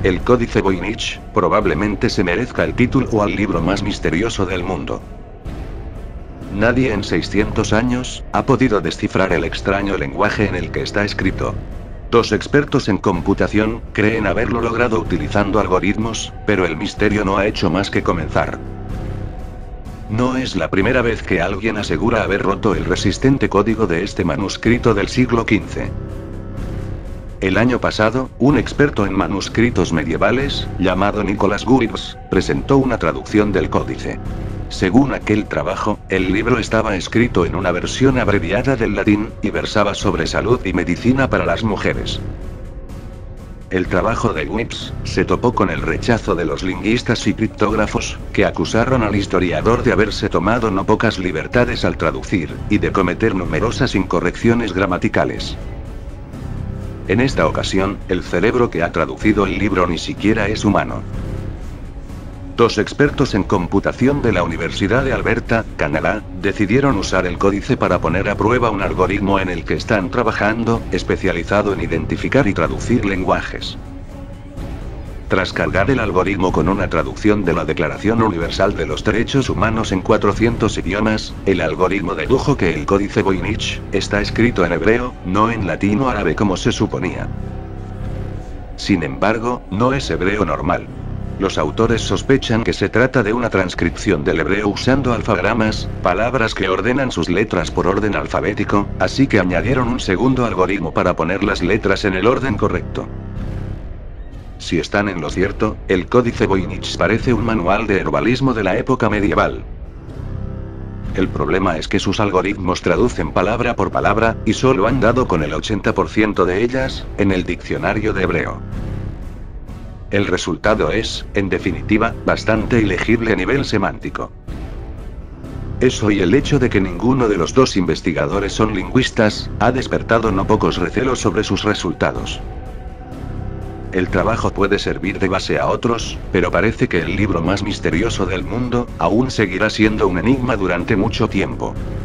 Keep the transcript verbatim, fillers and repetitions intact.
El Códice Voynich, probablemente se merezca el título al libro más misterioso del mundo. Nadie en seiscientos años ha podido descifrar el extraño lenguaje en el que está escrito. Dos expertos en computación creen haberlo logrado utilizando algoritmos, pero el misterio no ha hecho más que comenzar. No es la primera vez que alguien asegura haber roto el resistente código de este manuscrito del siglo quince. El año pasado, un experto en manuscritos medievales, llamado Nicholas Gibbs, presentó una traducción del códice. Según aquel trabajo, el libro estaba escrito en una versión abreviada del latín, y versaba sobre salud y medicina para las mujeres. El trabajo de Gibbs se topó con el rechazo de los lingüistas y criptógrafos, que acusaron al historiador de haberse tomado no pocas libertades al traducir, y de cometer numerosas incorrecciones gramaticales. En esta ocasión, el cerebro que ha traducido el libro ni siquiera es humano. Dos expertos en computación de la Universidad de Alberta, Canadá, decidieron usar el códice para poner a prueba un algoritmo en el que están trabajando, especializado en identificar y traducir lenguajes. Tras cargar el algoritmo con una traducción de la Declaración Universal de los Derechos Humanos en cuatrocientos idiomas, el algoritmo dedujo que el Códice Voynich está escrito en hebreo, no en latín o árabe como se suponía. Sin embargo, no es hebreo normal. Los autores sospechan que se trata de una transcripción del hebreo usando alfagramas, palabras que ordenan sus letras por orden alfabético, así que añadieron un segundo algoritmo para poner las letras en el orden correcto. Si están en lo cierto, el Códice Voynich parece un manual de herbalismo de la época medieval. El problema es que sus algoritmos traducen palabra por palabra, y solo han dado con el ochenta por ciento de ellas, en el diccionario de hebreo. El resultado es, en definitiva, bastante ilegible a nivel semántico. Eso y el hecho de que ninguno de los dos investigadores son lingüistas, ha despertado no pocos recelos sobre sus resultados. El trabajo puede servir de base a otros, pero parece que el libro más misterioso del mundo, aún seguirá siendo un enigma durante mucho tiempo.